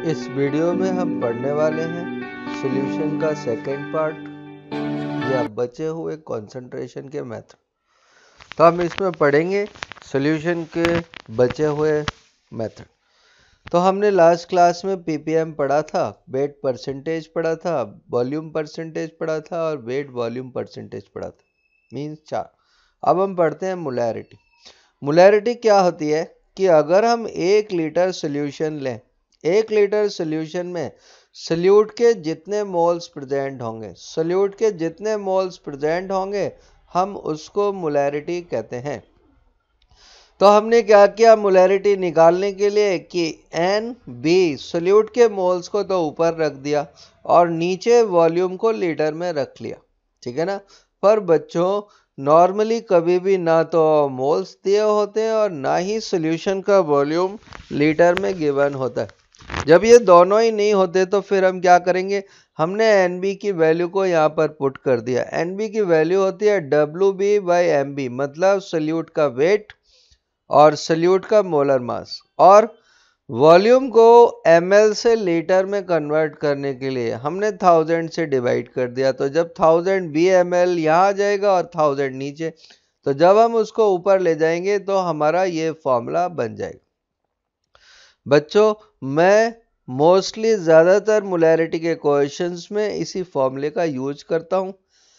इस वीडियो में हम पढ़ने वाले हैं सॉल्यूशन का सेकेंड पार्ट या बचे हुए कंसंट्रेशन के मेथड। तो हम इसमें पढ़ेंगे सॉल्यूशन के बचे हुए मेथड। तो हमने लास्ट क्लास में पीपीएम पढ़ा था, वेट परसेंटेज पढ़ा था, वॉल्यूम परसेंटेज पढ़ा था और वेट वॉल्यूम परसेंटेज पढ़ा था, मीन्स 4। अब हम पढ़ते हैं मोलैरिटी। मोलैरिटी क्या होती है कि अगर हम 1 लीटर सॉल्यूशन लें, 1 लीटर सॉल्यूशन में सॉल्यूट के जितने मोल्स प्रेजेंट होंगे, सॉल्यूट के जितने मोल्स प्रेजेंट होंगे हम उसको मोलैरिटी कहते हैं। तो हमने क्या किया मोलैरिटी निकालने के लिए कि एन बी सॉल्यूट के मोल्स को तो ऊपर रख दिया और नीचे वॉल्यूम को लीटर में रख लिया, ठीक है ना। पर बच्चों नॉर्मली कभी भी ना तो मोल्स दिए होते हैं और ना ही सॉल्यूशन का वॉल्यूम लीटर में गिवन होता है। जब ये दोनों ही नहीं होते तो फिर हम क्या करेंगे, हमने एन बी की वैल्यू को यहाँ पर पुट कर दिया। एन बी की वैल्यू होती है W B by M B, मतलब सॉल्यूट का वेट और सॉल्यूट का मोलर मास, और वॉल्यूम को ml से लीटर में कन्वर्ट करने के लिए हमने 1000 से डिवाइड कर दिया। तो जब 1000 VmL यहाँ आ जाएगा और 1000 नीचे, तो जब हम उसको ऊपर ले जाएंगे तो हमारा ये फॉर्मूला बन जाएगा। बच्चों मैं मोस्टली ज़्यादातर मोलैरिटी के क्वेश्चंस में इसी फॉर्मूले का यूज करता हूँ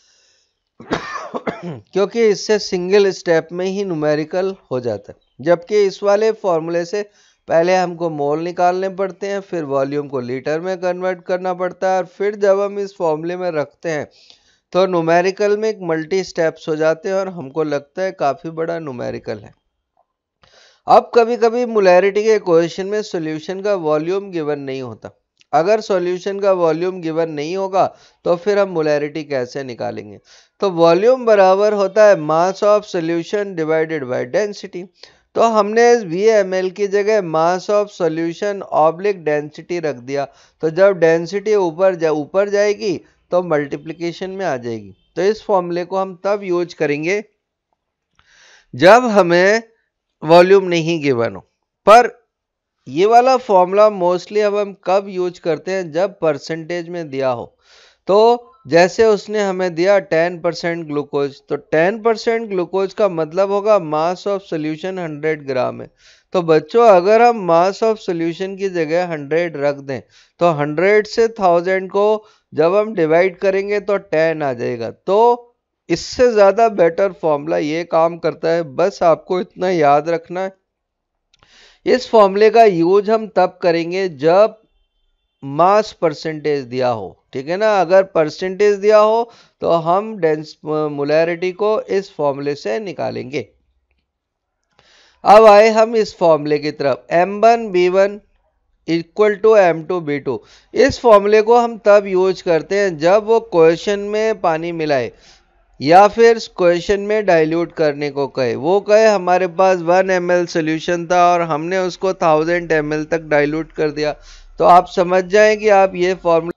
क्योंकि इससे सिंगल स्टेप में ही न्यूमेरिकल हो जाता है। जबकि इस वाले फॉर्मूले से पहले हमको मोल निकालने पड़ते हैं, फिर वॉल्यूम को लीटर में कन्वर्ट करना पड़ता है, और फिर जब हम इस फॉर्मूले में रखते हैं तो न्यूमेरिकल में एक मल्टी स्टेप्स हो जाते हैं और हमको लगता है काफ़ी बड़ा न्यूमेरिकल है। अब कभी कभी मोलैरिटी के क्वेश्चन में सॉल्यूशन का वॉल्यूम गिवन नहीं होता। अगर सॉल्यूशन का वॉल्यूम गिवन नहीं होगा तो फिर हम मोलैरिटी कैसे निकालेंगे। तो वॉल्यूम बराबर होता है mass of solution divided by density. तो हमने इस VmL की जगह mass of solution oblique density रख दिया। तो जब डेंसिटी ऊपर जाएगी तो मल्टीप्लिकेशन में आ जाएगी। तो इस फॉर्मूले को हम तब यूज करेंगे जब हमें वॉल्यूम नहीं गिवन हो। पर ये वाला फॉर्मूला मोस्टली अब हम कब यूज करते हैं, जब परसेंटेज में दिया हो। तो जैसे उसने हमें दिया 10% ग्लूकोज, तो 10% ग्लूकोज का मतलब होगा मास ऑफ सोल्यूशन 100 ग्राम है। तो बच्चों अगर हम मास ऑफ सोल्यूशन की जगह 100 रख दें तो 100 से 1000 को जब हम डिवाइड करेंगे तो 10 आ जाएगा। तो इससे ज़्यादा बेटर फॉर्मूला ये काम करता है, बस आपको इतना याद रखना है। इस फॉर्मूले का यूज हम तब करेंगे जब मास परसेंटेज दिया हो, ठीक है ना। अगर परसेंटेज दिया हो तो हम मोलैरिटी को इस फॉर्मूले से निकालेंगे। अब आए हम इस फॉर्मूले की तरफ, M1B1 इक्वल टू M2B2। इस फॉर्मूले को हम तब यूज करते हैं जब वो क्वेश्चन में पानी मिलाए या फिर क्वेश्चन में डाइल्यूट करने को कहे। वो कहे हमारे पास 1 ml सोल्यूशन था और हमने उसको 1000 ml तक डाइल्यूट कर दिया, तो आप समझ जाएं कि आप ये फॉर्मूला।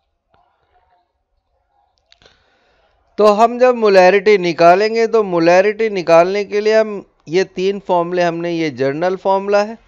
तो हम जब मोलैरिटी निकालेंगे तो मोलैरिटी निकालने के लिए हम ये 3 फॉर्मूले, हमने ये जर्नल फॉर्मूला है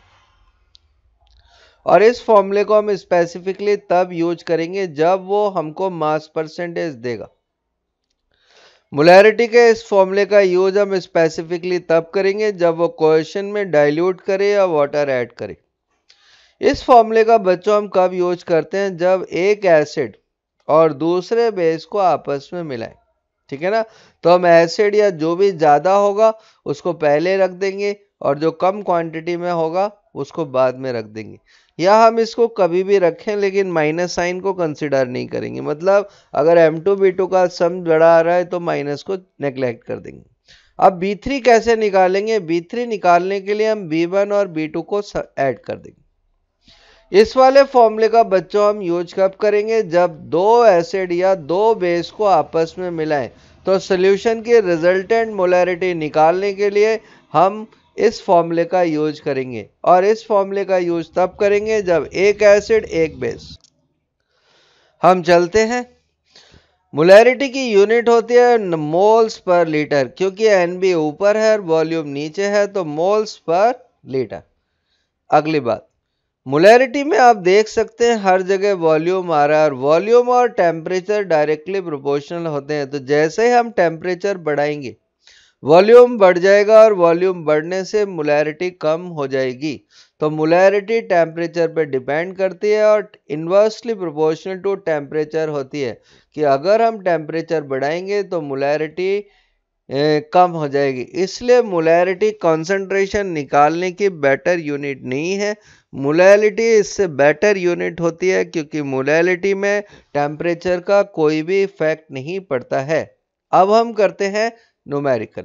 और इस फॉर्मूले को हम स्पेसिफिकली तब यूज करेंगे जब वो हमको मास परसेंटेज देगा। मोलैरिटी के इस फॉर्मूले का यूज हम स्पेसिफिकली तब करेंगे जब वो क्वेश्चन में डाइल्यूट करे या वाटर ऐड करे। इस फॉर्मूले का बच्चों हम कब यूज करते हैं, जब एक एसिड और दूसरे बेस को आपस में मिलाएं, ठीक है ना। तो हम एसिड या जो भी ज़्यादा होगा उसको पहले रख देंगे और जो कम क्वांटिटी में होगा उसको बाद में रख देंगे, या हम इसको कभी भी रखें लेकिन माइनस साइन को कंसिडर नहीं करेंगे। मतलब अगर M2B2 का सम बड़ा आ रहा है तो माइनस को नेग्लेक्ट कर देंगे। अब B3 कैसे निकालेंगे, B3 निकालने के लिए हम B1 और B2 को ऐड कर देंगे। इस वाले फॉर्मूले का बच्चों हम यूज कब करेंगे, जब दो एसिड या दो बेस को आपस में मिलाएं। तो सॉल्यूशन की रिजल्टेंट मोलैरिटी निकालने के लिए हम इस फॉर्मूले का यूज करेंगे, और इस फॉर्मूले का यूज तब करेंगे जब एक एसिड एक बेस। हम चलते हैं, मोलैरिटी की यूनिट होती है मोल्स पर लीटर, क्योंकि NB ऊपर है और वॉल्यूम नीचे है तो मोल्स पर लीटर। अगली बात, मोलैरिटी में आप देख सकते हैं हर जगह वॉल्यूम आ रहा है और वॉल्यूम और टेम्परेचर डायरेक्टली प्रोपोर्शनल होते हैं। तो जैसे ही हम टेम्परेचर बढ़ाएंगे वॉल्यूम बढ़ जाएगा और वॉल्यूम बढ़ने से मोलैरिटी कम हो जाएगी। तो मोलैरिटी टेम्परेचर पे डिपेंड करती है और इन्वर्सली प्रोपोर्शनल टू टेम्परेचर होती है कि अगर हम टेम्परेचर बढ़ाएंगे तो मोलैरिटी कम हो जाएगी। इसलिए मोलैरिटी कंसंट्रेशन निकालने की बेटर यूनिट नहीं है, मोलैलिटी इससे बेटर यूनिट होती है क्योंकि मोलैलिटी में टेम्परेचर का कोई भी इफेक्ट नहीं पड़ता है। अब हम करते हैं न्यूमेरिकल।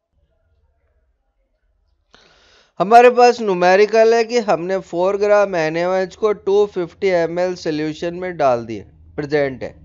हमारे पास न्यूमेरिकल है कि हमने 4 ग्राम NaOH को 250 ml सोल्यूशन में डाल दिए, प्रेजेंट है।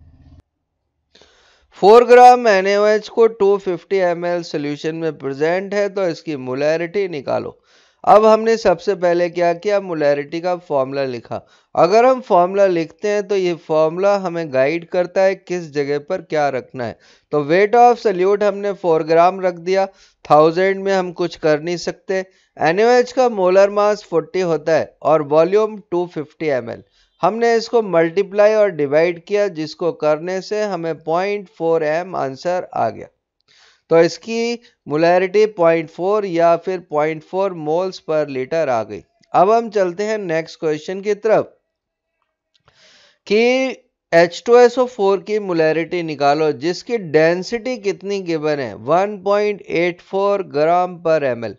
4 ग्राम NaOH को 250 ml सोल्यूशन में प्रेजेंट है तो इसकी मोलैरिटी निकालो। अब हमने सबसे पहले क्या किया, मोलैरिटी का फॉर्मूला लिखा। अगर हम फॉर्मूला लिखते हैं तो ये फॉर्मूला हमें गाइड करता है किस जगह पर क्या रखना है। तो वेट ऑफ सोल्यूट हमने 4 ग्राम रख दिया, 1000 में हम कुछ कर नहीं सकते। NaOH का मोलर मास 40 होता है और वॉल्यूम 250 ml। हमने इसको मल्टीप्लाई और डिवाइड किया जिसको करने से हमें 0.4 m आंसर आ गया। तो इसकी मोलैरिटी 0.4 या फिर 0.4 मोल्स पर लीटर आ गई। अब हम चलते हैं नेक्स्ट क्वेश्चन की तरफ कि H2SO4 की मोलैरिटी निकालो जिसकी डेंसिटी कितनी गिवन है, 1.84 ग्राम पर ml,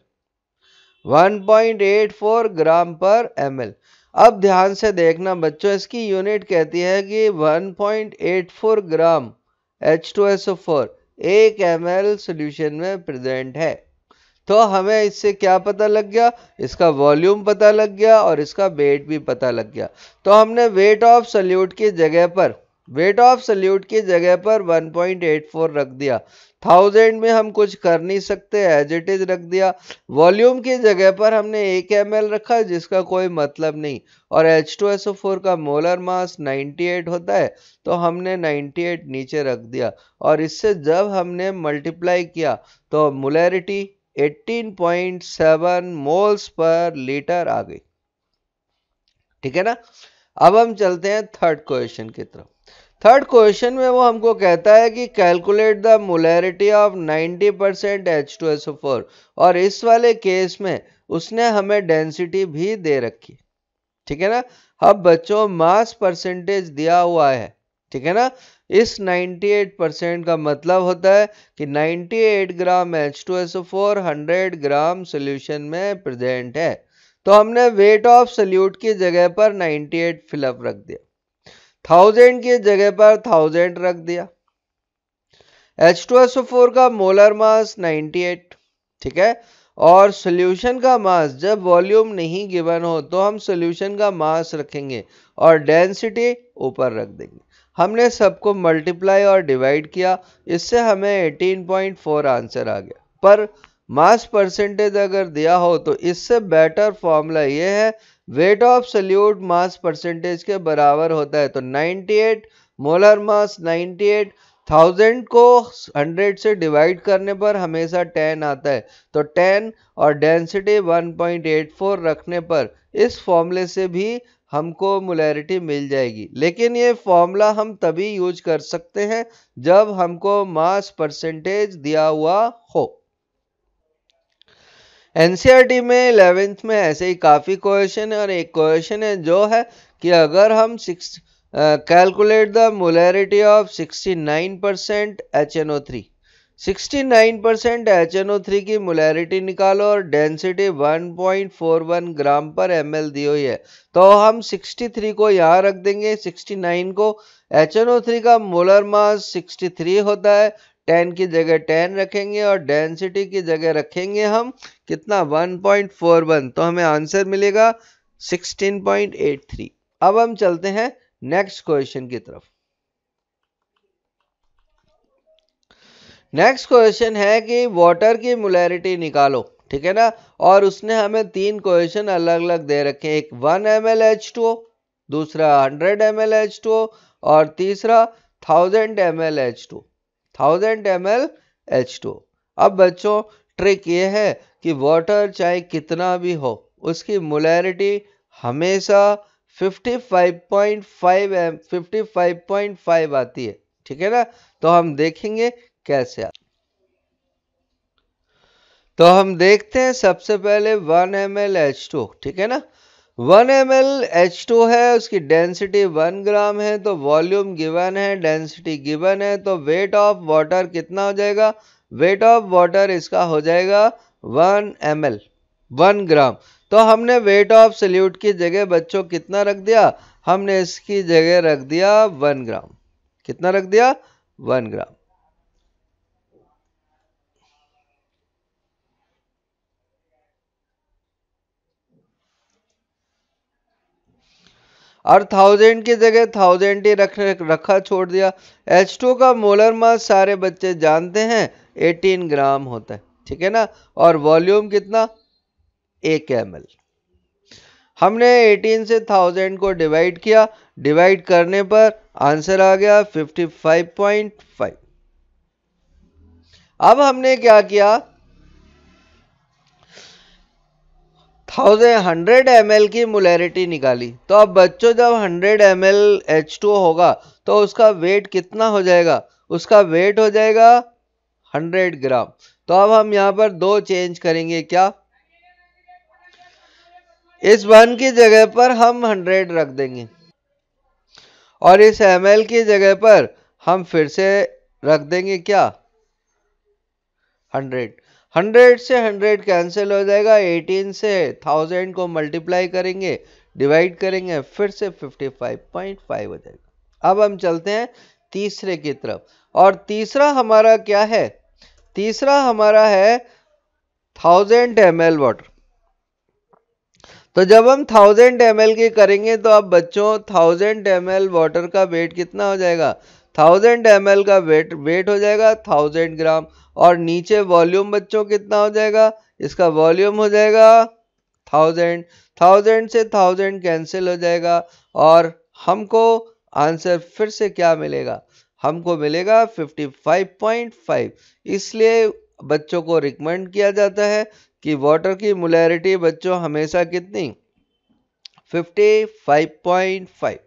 1.84 ग्राम पर ml। अब ध्यान से देखना बच्चों, इसकी यूनिट कहती है कि 1.84 ग्राम H2SO4 1 ml सॉल्यूशन में प्रेजेंट है। तो हमें इससे क्या पता लग गया, इसका वॉल्यूम पता लग गया और इसका वेट भी पता लग गया। तो हमने वेट ऑफ सोल्यूट की जगह पर 1.84 रख दिया। 1000 में हम कुछ कर नहीं सकते, एज इट इज रख दिया। वॉल्यूम की जगह पर हमने 1 ml रखा जिसका कोई मतलब नहीं और H2SO4 का मोलर मास 98 होता है तो हमने 98 नीचे रख दिया और इससे जब हमने मल्टीप्लाई किया तो मोलैरिटी 18.7 मोल्स पर लीटर आ गई। ठीक है ना। अब हम चलते हैं थर्ड क्वेश्चन की तरफ। थर्ड क्वेश्चन में वो हमको कहता है कि calculate the molarity of 90% H2SO4 और इस वाले केस में उसने हमें डेंसिटी भी दे रखी। ठीक है ना। अब बच्चों मास परसेंटेज दिया हुआ है, ठीक है ना। इस 98% का मतलब होता है कि 98 ग्राम H2SO4 100 ग्राम सोल्यूशन में प्रेजेंट है। तो हमने वेट ऑफ सोल्यूट की जगह पर 98 फिलअप रख दिया, 1000 की जगह पर 1000 रख दिया। H2SO4 का मोलर मास 98, ठीक है। और सॉल्यूशन का मास, जब वॉल्यूम नहीं गिवन हो तो हम सॉल्यूशन का मास रखेंगे और डेंसिटी ऊपर रख देंगे। हमने सबको मल्टीप्लाई और डिवाइड किया, इससे हमें 18.4 आंसर आ गया। पर मास परसेंटेज अगर दिया हो तो इससे बेटर फॉर्मूला ये है, weight of solute mass percentage के बराबर होता है। तो 98 मोलर मास 98, 1000 को 100 से डिवाइड करने पर हमेशा 10 आता है तो 10 और डेंसिटी 1.84 रखने पर इस फॉर्मूले से भी हमको मोलैरिटी मिल जाएगी। लेकिन ये फॉर्मूला हम तभी यूज कर सकते हैं जब हमको मास परसेंटेज दिया हुआ हो। एनसीईआरटी में 11th में ऐसे ही काफ़ी क्वेश्चन है और एक क्वेश्चन है जो है कि अगर हम calculate the molarity of 69% HNO3, 69% HNO3 की मोलैरिटी निकालो और डेंसिटी 1.41 ग्राम पर ml दी हुई है। तो हम 63 को यहाँ रख देंगे, 69 को। HNO3 का मोलर मास 63 होता है, 10 की जगह 10 रखेंगे और डेंसिटी की जगह रखेंगे हम कितना, 1.41। तो हमें आंसर मिलेगा 16.83। अब हम चलते हैं नेक्स्ट क्वेश्चन की तरफ। नेक्स्ट क्वेश्चन है कि वाटर की मोलैरिटी निकालो, ठीक है ना। और उसने हमें 3 क्वेश्चन अलग अलग दे रखे हैं, एक 1 ml H2O, दूसरा 100 ml H2O और तीसरा 1000 ml H2O, 1000 ml H2O। अब बच्चों ट्रिक ये है कि वाटर चाहे कितना भी हो उसकी मोलैरिटी हमेशा 55.5 आती है। ठीक है ना, तो हम देखेंगे कैसे तो हम देखते हैं सबसे पहले 1 ml H2। ठीक है ना, 1 ml H2 है, उसकी डेंसिटी 1 ग्राम है, तो वॉल्यूम गिवन है, डेंसिटी गिवन है, तो वेट ऑफ वाटर कितना हो जाएगा? वेट ऑफ वाटर इसका हो जाएगा 1 ml 1 ग्राम। तो हमने वेट ऑफ सल्यूट की जगह बच्चों कितना रख दिया? हमने इसकी जगह रख दिया 1 ग्राम। कितना रख दिया? 1 ग्राम। और 1000 की जगह 1000 ही रखा छोड़ दिया। H2 का मोलर मास सारे बच्चे जानते हैं 18 ग्राम होता है। ठीक है ना, और वॉल्यूम कितना? 1 ml। हमने 18 से 1000 को डिवाइड किया, डिवाइड करने पर आंसर आ गया 55.5। अब हमने क्या किया? 100 ml की मोलैरिटी निकाली। तो अब बच्चों जब 100 ml H2 होगा तो उसका वेट कितना हो जाएगा? उसका वेट हो जाएगा 100 ग्राम। तो अब हम यहाँ पर दो चेंज करेंगे। क्या? इस 1 की जगह पर हम 100 रख देंगे और इस ml की जगह पर हम फिर से रख देंगे क्या? 100। 100 से 100 कैंसिल हो जाएगा, 18 से 1000 को मल्टीप्लाई करेंगे, डिवाइड करेंगे, फिर से 55.5 हो जाएगा। अब हम चलते हैं तीसरे की तरफ, और तीसरा हमारा क्या है? तीसरा हमारा है 1000 ml वाटर। तो जब हम 1000 ml की करेंगे तो अब बच्चों 1000 ml वाटर का वेट कितना हो जाएगा? 1000 ml का वेट हो जाएगा 1000 ग्राम। और नीचे वॉल्यूम बच्चों कितना हो जाएगा? इसका वॉल्यूम हो जाएगा 1000। 1000 से 1000 कैंसिल हो जाएगा और हमको आंसर फिर से क्या मिलेगा? हमको मिलेगा 55.5। इसलिए बच्चों को रिकमेंड किया जाता है कि वाटर की मोलैरिटी बच्चों हमेशा कितनी? 55.5।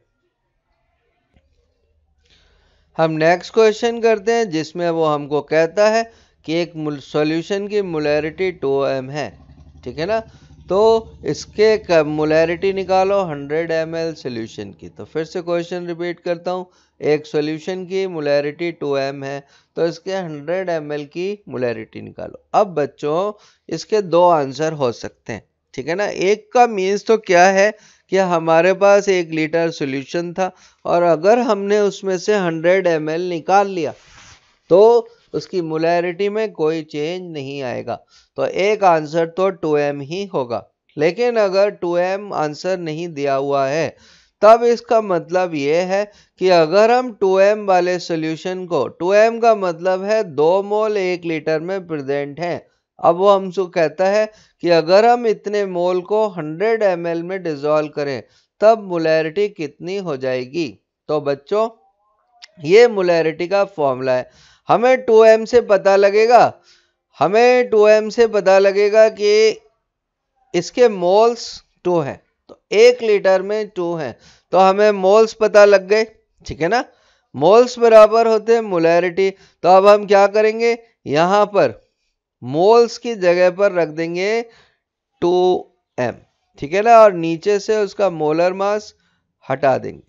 हम नेक्स्ट क्वेश्चन करते हैं जिसमें वो हमको कहता है कि एक सॉल्यूशन की मोलैरिटी 2m है। ठीक है ना, तो इसके मोलैरिटी निकालो 100 ml सॉल्यूशन की। तो फिर से क्वेश्चन रिपीट करता हूँ, एक सॉल्यूशन की मोलैरिटी 2m है, तो इसके 100 ml की मोलैरिटी निकालो। अब बच्चों इसके दो आंसर हो सकते हैं। ठीक है ना, एक का मीन्स तो क्या है कि हमारे पास 1 लीटर सॉल्यूशन था और अगर हमने उसमें से 100 ml निकाल लिया तो उसकी मोलैरिटी में कोई चेंज नहीं आएगा। तो एक आंसर तो 2m ही होगा। लेकिन अगर 2m आंसर नहीं दिया हुआ है तब इसका मतलब ये है कि अगर हम 2m वाले सॉल्यूशन को, 2m का मतलब है 2 मोल 1 लीटर में प्रेजेंट है। अब वो हमसे कहता है कि अगर हम इतने मोल को 100 ml में डिसॉल्व करें तब मोलैरिटी कितनी हो जाएगी। तो बच्चों ये मोलैरिटी का फॉर्मूला है। हमें 2m से पता लगेगा, हमें 2m से पता लगेगा कि इसके मोल्स 2 है, तो 1 लीटर में 2 है, तो हमें मोल्स पता लग गए। ठीक है ना, मोल्स बराबर होते हैं मोलैरिटी। तो अब हम क्या करेंगे? यहां पर मोल्स की जगह पर रख देंगे 2m। ठीक है ना, और नीचे से उसका मोलर मास हटा देंगे।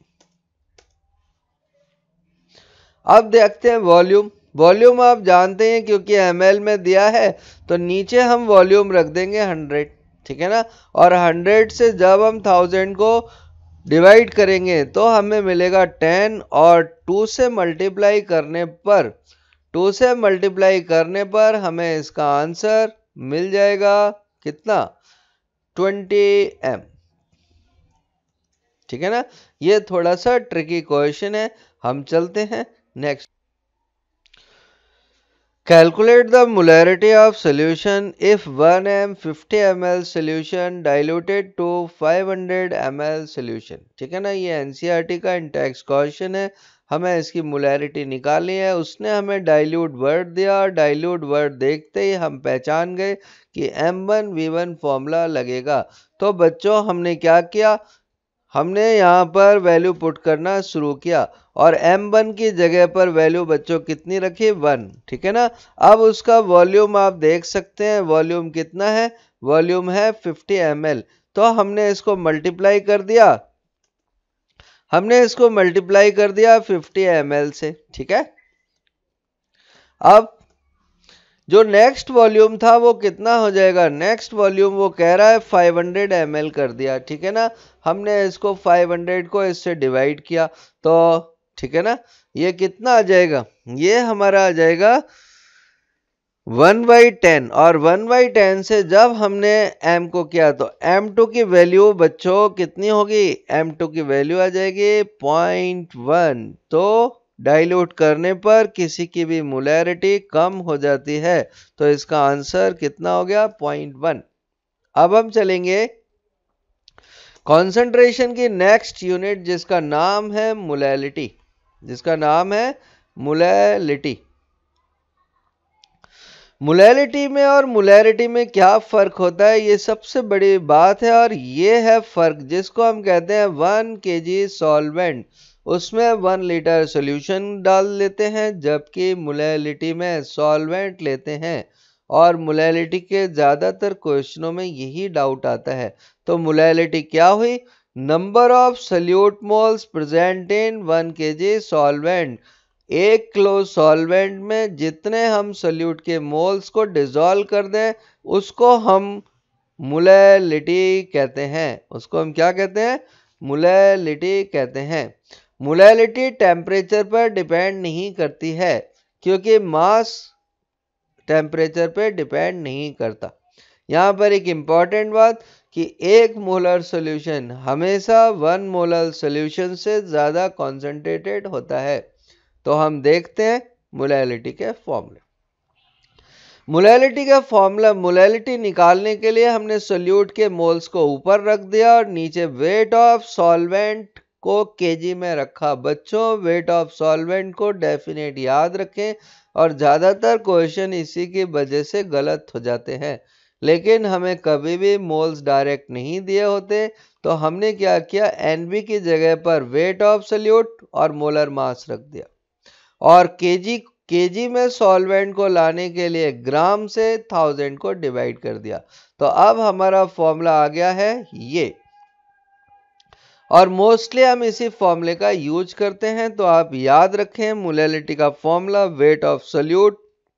अब देखते हैं वॉल्यूम। वॉल्यूम आप जानते हैं क्योंकि ml में दिया है, तो नीचे हम वॉल्यूम रख देंगे 100। ठीक है ना, और 100 से जब हम 1000 को डिवाइड करेंगे तो हमें मिलेगा 10 और 2 से मल्टीप्लाई करने पर, 2 से मल्टीप्लाई करने पर हमें इसका आंसर मिल जाएगा कितना? 20m। ठीक है ना, ये थोड़ा सा ट्रिकी क्वेश्चन है। हम चलते हैं next. Calculate the molarity of solution if 1m 50 ml solution diluted to 500 ml solution। ठीक है ना, ये एनसीईआरटी का टेक्स्ट क्वेश्चन है। हमें इसकी मोलैरिटी निकालनी है। उसने हमें डाइल्यूट वर्ड दिया, डाइल्यूट वर्ड देखते ही हम पहचान गए कि M1V1 फॉर्मूला लगेगा। तो बच्चों हमने क्या किया, हमने यहाँ पर वैल्यू पुट करना शुरू किया और M1 की जगह पर वैल्यू बच्चों कितनी रखी, 1, ठीक है ना। अब उसका वॉल्यूम आप देख सकते हैं, वॉल्यूम कितना है, वॉल्यूम है 50 ml। तो हमने इसको मल्टीप्लाई कर दिया, 50 ml से, ठीक है। अब जो नेक्स्ट वॉल्यूम था वो कितना हो जाएगा, नेक्स्ट वॉल्यूम वो कह रहा है 500 ml कर दिया, ठीक है ना। हमने इसको 500 को इससे डिवाइड किया तो ठीक है ना, ये कितना आ जाएगा, ये हमारा आ जाएगा 1/10। और 1/10 से जब हमने m को किया तो m2 की वैल्यू बच्चों कितनी होगी, m2 की वैल्यू आ जाएगी 0.1। तो डाइल्यूट करने पर किसी की भी मोलैरिटी कम हो जाती है, तो इसका आंसर कितना हो गया, 0.1। अब हम चलेंगे कॉन्सेंट्रेशन की नेक्स्ट यूनिट जिसका नाम है मोलैलिटी, जिसका नाम है मोलैलिटी। मोलैलिटी में और मोलैरिटी में क्या फर्क होता है, ये सबसे बड़ी बात है। और ये है फर्क जिसको हम कहते हैं 1 kg सॉल्वेंट, उसमें 1 लीटर सॉल्यूशन डाल लेते हैं, जबकि मोलैलिटी में सॉल्वेंट लेते हैं। और मोलैलिटी के ज़्यादातर क्वेश्चनों में यही डाउट आता है। तो मोलैलिटी क्या हुई, number of solute moles present in 1 kg solvent. 1 kilo solvent में जितने हम सल्यूट के मोल्स को डिसॉल्व कर दें उसको हम मोलैलिटी कहते हैं, उसको हम क्या कहते हैं, मोलैलिटी कहते हैं। मोलैलिटी टेम्परेचर पर डिपेंड नहीं करती है क्योंकि मास टेम्परेचर पर डिपेंड नहीं करता। यहाँ पर एक इम्पॉर्टेंट बात कि 1 मोलर सॉल्यूशन हमेशा 1 मोलर सॉल्यूशन से ज़्यादा कॉन्सेंट्रेटेड होता है। तो हम देखते हैं मोलैलिटी के फॉर्मूले। मोलैलिटी का फॉर्मूला, मोलैलिटी निकालने के लिए हमने सोल्यूट के मोल्स को ऊपर रख दिया और नीचे वेट ऑफ सॉल्वेंट को केजी में रखा। बच्चों वेट ऑफ सॉल्वेंट को डेफिनेट याद रखें और ज़्यादातर क्वेश्चन इसी की वजह से गलत हो जाते हैं। लेकिन हमें कभी भी मोल्स डायरेक्ट नहीं दिए होते, तो हमने क्या किया, एनबी की जगह पर वेट ऑफ सोल्यूट और मोलर मास रख दिया और केजी में सॉल्वेंट को लाने के लिए ग्राम से 1000 को डिवाइड कर दिया। तो अब हमारा फॉर्मूला आ गया है ये, और मोस्टली हम इसी फॉर्मूले का यूज करते हैं। तो आप याद रखें मोलैलिटी का formula weight of solute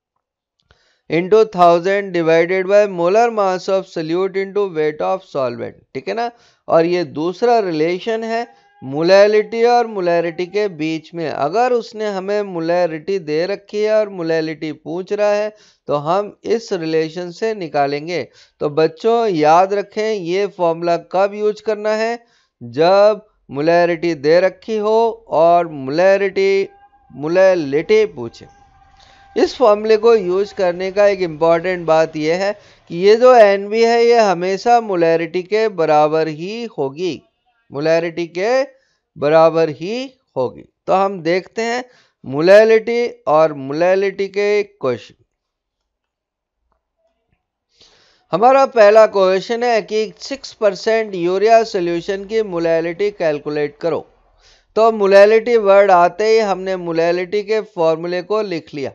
into 1000 divided by molar mass of solute into weight of solvent, ठीक है ना। और ये दूसरा रिलेशन है मोलैलिटी और मोलैरिटी के बीच में। अगर उसने हमें मोलैरिटी दे रखी है और मोलैलिटी पूछ रहा है तो हम इस रिलेशन से निकालेंगे। तो बच्चों याद रखें ये फॉर्मूला कब यूज करना है, जब मोलैरिटी दे रखी हो और मोलैलिटी पूछे। इस फॉर्मूले को यूज करने का एक इम्पॉर्टेंट बात यह है कि ये जो NB है ये हमेशा मोलैरिटी के बराबर ही होगी, मोलैरिटी के बराबर ही होगी। तो हम देखते हैं मोलैलिटी और मोलैलिटी के क्वेश्चन। हमारा पहला क्वेश्चन है कि 6% यूरिया सॉल्यूशन की मोलैलिटी कैलकुलेट करो। तो मोलैलिटी वर्ड आते ही हमने मोलैलिटी के फॉर्मूले को लिख लिया।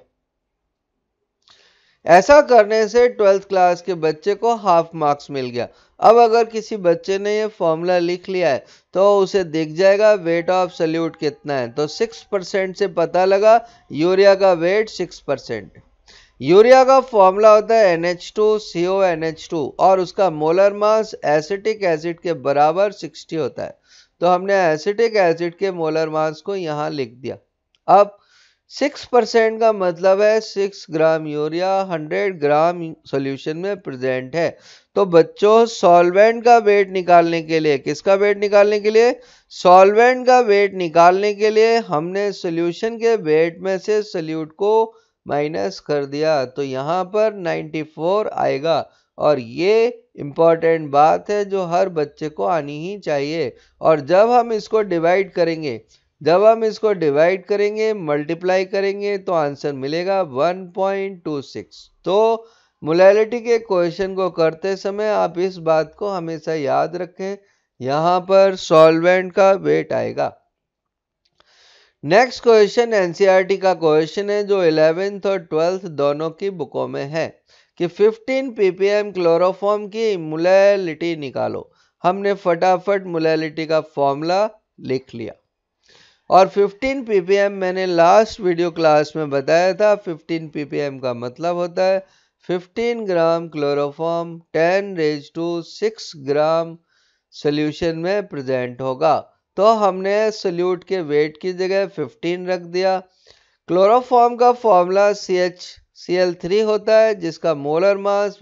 ऐसा करने से 12th क्लास के बच्चे को हाफ मार्क्स मिल गया। अब अगर किसी बच्चे ने ये फॉर्मूला लिख लिया है तो उसे दिख जाएगा वेट ऑफ सोल्यूट कितना है। तो 6% से पता लगा यूरिया का वेट 6%। यूरिया का फॉर्मूला होता है NH2CONH2 और उसका मोलर मास एसिटिक एसिड के बराबर 60 होता है। तो हमने एसिटिक एसिड के मोलर मास को यहाँ लिख दिया। अब 6% का मतलब है 6 ग्राम यूरिया 100 ग्राम सॉल्यूशन में प्रेजेंट है। तो बच्चों सॉल्वेंट का वेट निकालने के लिए, किसका वेट निकालने के लिए, सॉल्वेंट का वेट निकालने के लिए हमने सॉल्यूशन के वेट में से सोल्यूट को माइनस कर दिया। तो यहाँ पर 94 आएगा और ये इम्पॉर्टेंट बात है जो हर बच्चे को आनी ही चाहिए। और जब हम इसको डिवाइड करेंगे जब हम इसको डिवाइड करेंगे, मल्टीप्लाई करेंगे तो आंसर मिलेगा 1.26। तो मोलैलिटी के क्वेश्चन को करते समय आप इस बात को हमेशा याद रखें, यहां पर सॉल्वेंट का वेट आएगा। नेक्स्ट क्वेश्चन एनसीईआरटी का क्वेश्चन है जो 11th और 12th दोनों की बुकों में है कि 15 ppm क्लोरोफॉर्म की मोलैलिटी निकालो। हमने फटाफट मोलैलिटी का फॉर्मूला लिख लिया और 15 ppm मैंने लास्ट वीडियो क्लास में बताया था। 15 ppm का मतलब होता है 15 ग्राम क्लोरोफॉर्म 10⁻⁶ ग्राम सॉल्यूशन में प्रेजेंट होगा। तो हमने सोल्यूट के वेट की जगह 15 रख दिया। क्लोरोफॉर्म का फॉर्मूला CH होता है जिसका मोलर मास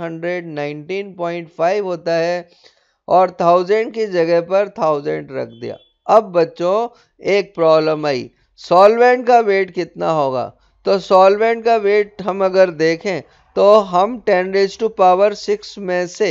119.5 होता है और 1000 की जगह पर 1000 रख दिया। अब बच्चों एक प्रॉब्लम आई, सॉल्वेंट का वेट कितना होगा? तो सॉल्वेंट का वेट हम अगर देखें तो हम 10⁻⁶ में से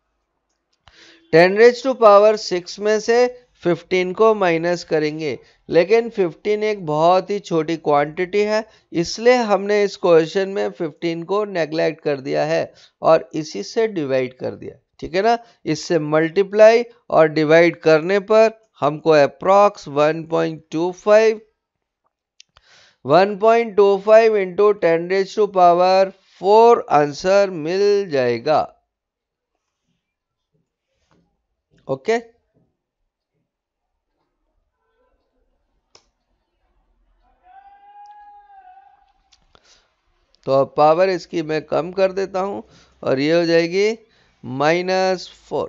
10⁻⁶ में से 15 को माइनस करेंगे, लेकिन 15 एक बहुत ही छोटी क्वांटिटी है, इसलिए हमने इस क्वेश्चन में 15 को नेग्लेक्ट कर दिया है और इसी से डिवाइड कर दिया। ठीक है ना, इससे मल्टीप्लाई और डिवाइड करने पर हमको अप्रॉक्स 1.25 इंटू 10⁻⁴ आंसर मिल जाएगा। ओके तो अब पावर इसकी मैं कम कर देता हूं और ये हो जाएगी -4।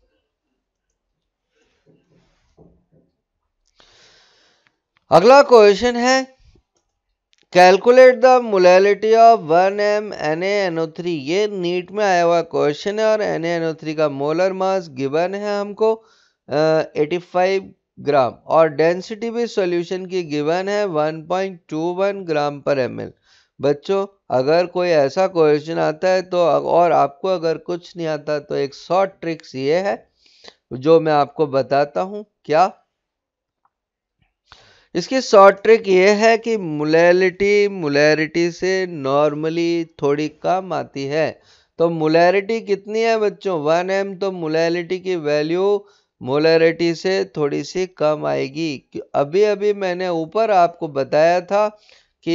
अगला क्वेश्चन है calculate the molality of 1m NaNO3। ये नीट में आया हुआ क्वेश्चन है और NaNO3 का मोलर मास गिवन है हमको 85 ग्राम और डेंसिटी भी सॉल्यूशन की गिवन है 1.21 ग्राम पर ml। बच्चों अगर कोई ऐसा क्वेश्चन आता है तो और आपको अगर कुछ नहीं आता तो एक शॉर्ट ट्रिक्स ये है जो मैं आपको बताता हूं। क्या इसकी शॉर्ट ट्रिक ये है कि मोलैरिटी से नॉर्मली थोड़ी कम आती है। तो मोलैरिटी कितनी है बच्चों? 1m, तो मोलैरिटी की वैल्यू मोलैरिटी से थोड़ी सी कम आएगी। अभी अभी मैंने ऊपर आपको बताया था कि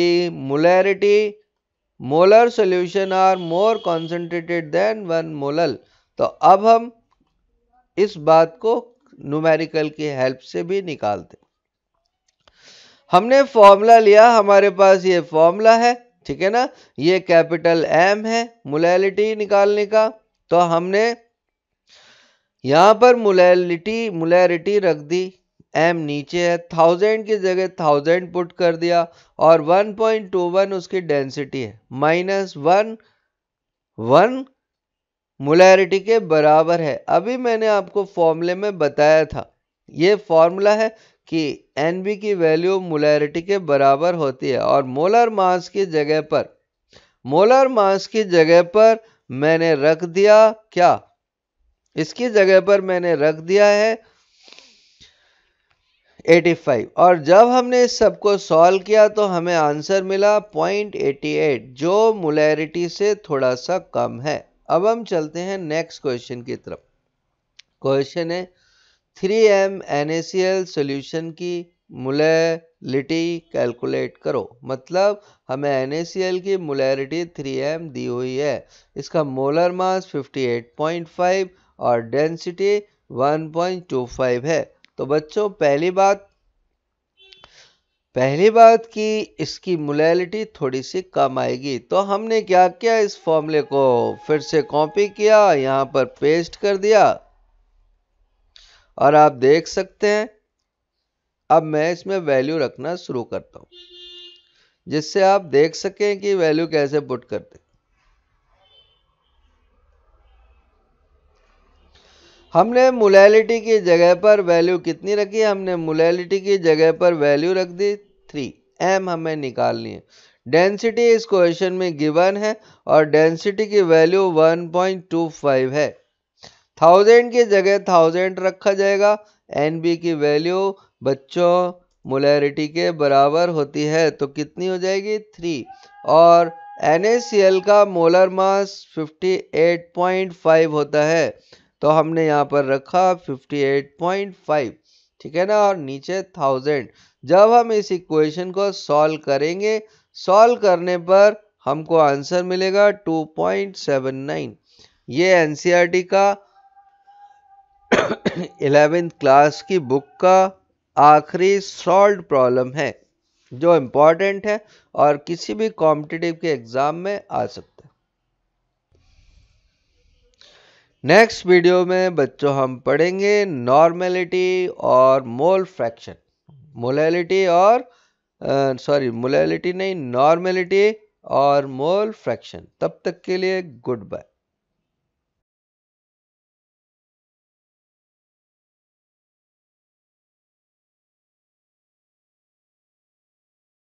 molar solution are more concentrated than 1 molal. तो अब हम इस बात को न्यूमेरिकल की हेल्प से भी निकालते। हमने फॉर्मूला लिया, हमारे पास ये फॉर्मूला है, ठीक है ना, ये कैपिटल M है मोलैलिटी निकालने का। तो हमने यहां पर मोलैरिटी रख दी, M नीचे है, 1000 की जगह 1000 पुट कर दिया और 1.21 उसकी डेंसिटी है, -1 मोलैरिटी के बराबर है। अभी मैंने आपको फॉर्मूले में बताया था, ये फॉर्मूला है कि NB की वैल्यू मोलैरिटी के बराबर होती है और मोलर मास की जगह पर मैंने रख दिया क्या? इसकी जगह पर मैंने रख दिया है 85 और जब हमने इस सबको सॉल्व किया तो हमें आंसर मिला 0.88 जो मोलैरिटी से थोड़ा सा कम है। अब हम चलते हैं नेक्स्ट क्वेश्चन की तरफ। क्वेश्चन है 3m NaCl सॉल्यूशन की मोलैलिटी कैलकुलेट करो। मतलब हमें NaCl की मोलैरिटी 3m दी हुई है, इसका मोलर मास 58.5 और डेंसिटी 1.25 है। तो बच्चों पहली बात कि इसकी मोलैलिटी थोड़ी सी कम आएगी। तो हमने क्या किया, इस फॉर्मूले को फिर से कॉपी किया, यहां पर पेस्ट कर दिया और आप देख सकते हैं अब मैं इसमें वैल्यू रखना शुरू करता हूं जिससे आप देख सकें कि वैल्यू कैसे पुट करते। हमने मोलैलिटी की जगह पर वैल्यू कितनी रखी? हमने मोलैलिटी की जगह पर वैल्यू रख दी 3m, हमें निकालनी है। डेंसिटी इस क्वेश्चन में गिवन है और डेंसिटी की वैल्यू 1.25 है। 1000 की जगह 1000 रखा जाएगा। NB की वैल्यू बच्चों मोलैरिटी के बराबर होती है। तो कितनी हो जाएगी 3। और NaCl का मोलर मास 58.5 होता है, तो हमने यहाँ पर रखा 58.5, ठीक है ना, और नीचे 1000। जब हम इस इक्वेशन को सॉल्व करेंगे, सॉल्व करने पर हमको आंसर मिलेगा 2.79। ये NCERT का 11th क्लास की बुक का आखिरी सॉल्व प्रॉब्लम है, जो इम्पोर्टेंट है और किसी भी कॉम्पिटिटिव के एग्जाम में आ सकता है। नेक्स्ट वीडियो में बच्चों हम पढ़ेंगे नॉर्मेलिटी और मोल फ्रैक्शन, मोलैलिटी और मोलैलिटी नहीं, नॉर्मेलिटी और मोल फ्रैक्शन। तब तक के लिए गुड बाय।